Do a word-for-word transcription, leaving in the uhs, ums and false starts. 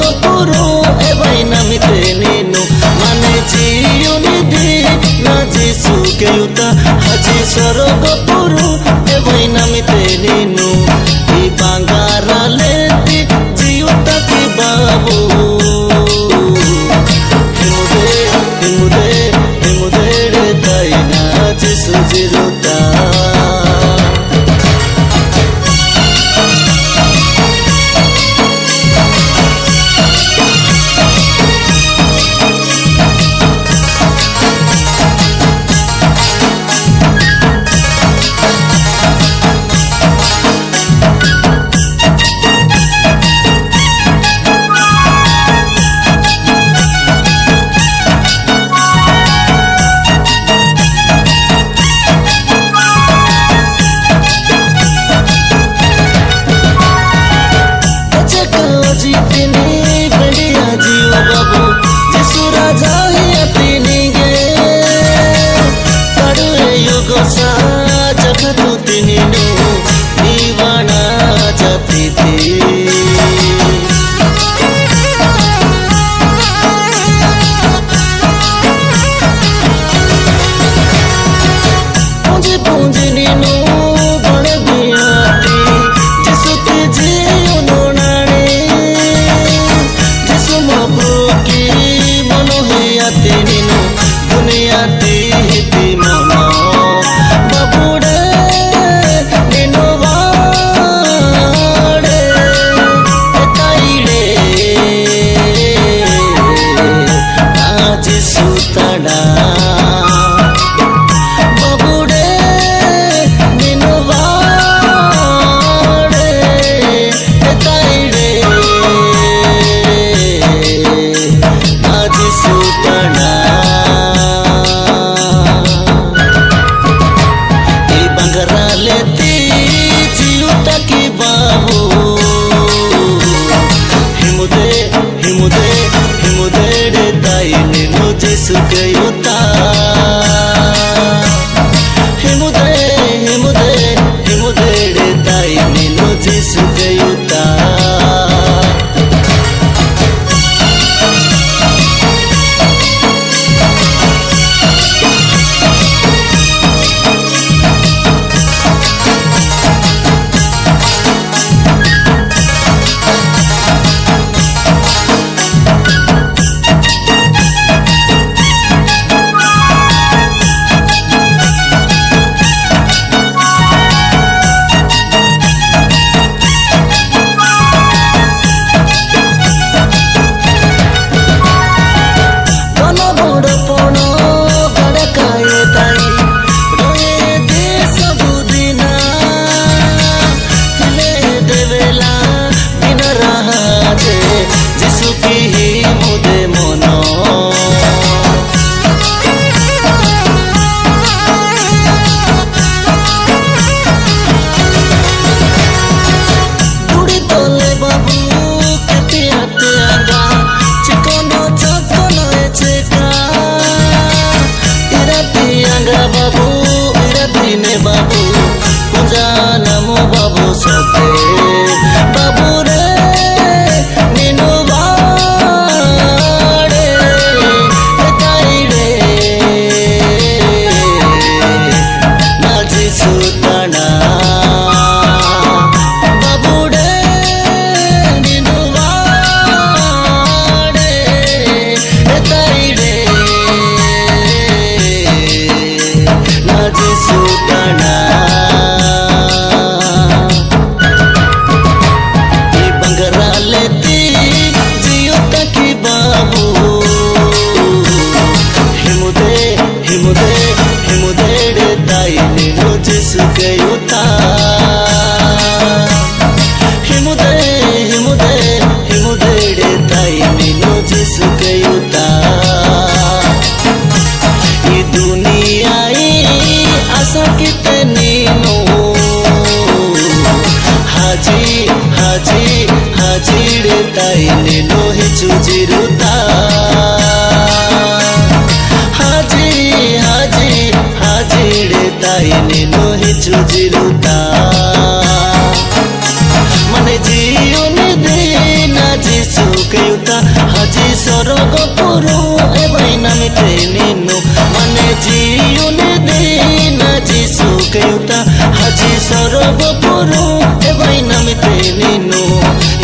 स्वर्गपुरु एबाई नामिते नीनु माने जियो निधि ना जिसु केयुता हाजी स्वर्गपुरु एबाई नामिते नीनु ई बांगारा लेती जियुता की बाबू हिमुदे हिमुदे हिमुदे रे ताई ना जिसु जिरुता सुकयुता हिमुदे हिमुदे हिमुदे रे ताई नीनु जिसुकयुता बाबू इरदिने बाबू पूजा नमो बाबू सते बाबू रे नीनु बाड़े ताई रे नाची सुताना बाबू रे नीनु बाड़े ताई रे सुताना ये बंगरा लेती जियुता की बाबू हिमुदे हिमुदे हिमुदे रे ताई नीनु जिसुकयुता हिमुदे हिमुदे हिमुदे रे ताई नीनु जिसुकयुता ये दुनिया आशा किते नीनु हाजी हाजी हाजी रे ताई नीनु हिचु जिरुता हाजी हाजी हाजी रे ताई नीनु हिचु जिरुता मने जियो निधि ना जिसु के सुकेयुता हाजी सरग पुरु एबाई नामिते निनु माने जियुने दिन हाजी सुकेयुता हाजी सरग पुरु एबाई नामिते निनु